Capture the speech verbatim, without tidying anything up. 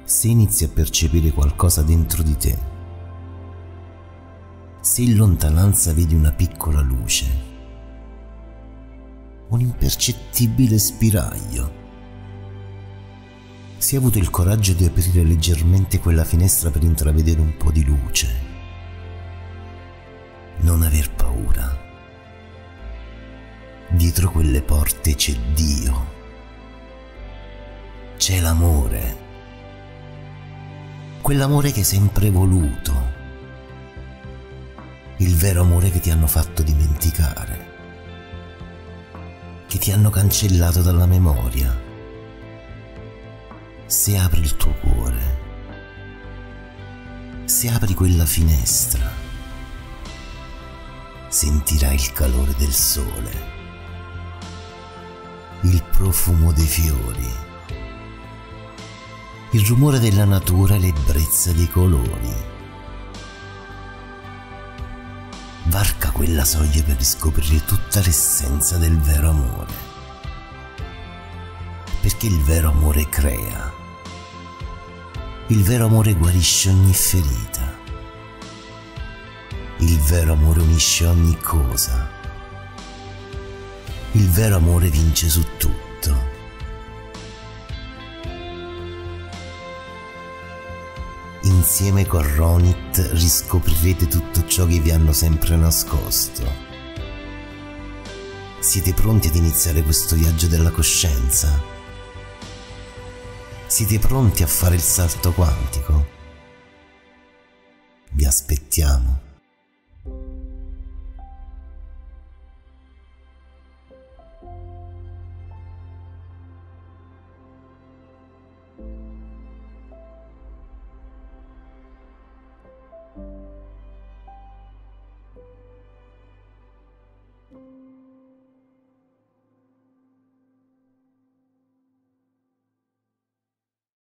se inizi a percepire qualcosa dentro di te, se in lontananza vedi una piccola luce, un impercettibile spiraglio, se hai avuto il coraggio di aprire leggermente quella finestra per intravedere un po' di luce, non aver paura. Dietro quelle porte c'è Dio, c'è l'amore, quell'amore che hai sempre voluto, il vero amore che ti hanno fatto dimenticare, che ti hanno cancellato dalla memoria. Se apri il tuo cuore, se apri quella finestra, sentirai il calore del sole, il profumo dei fiori, il rumore della natura e l'ebbrezza dei colori. Varca quella soglia per riscoprire tutta l'essenza del vero amore, perché il vero amore crea, il vero amore guarisce ogni ferita, il vero amore unisce ogni cosa, il vero amore vince su tutto. Insieme con Ronit riscoprirete tutto ciò che vi hanno sempre nascosto. Siete pronti ad iniziare questo viaggio della coscienza? Siete pronti a fare il salto quantico? Vi aspettiamo.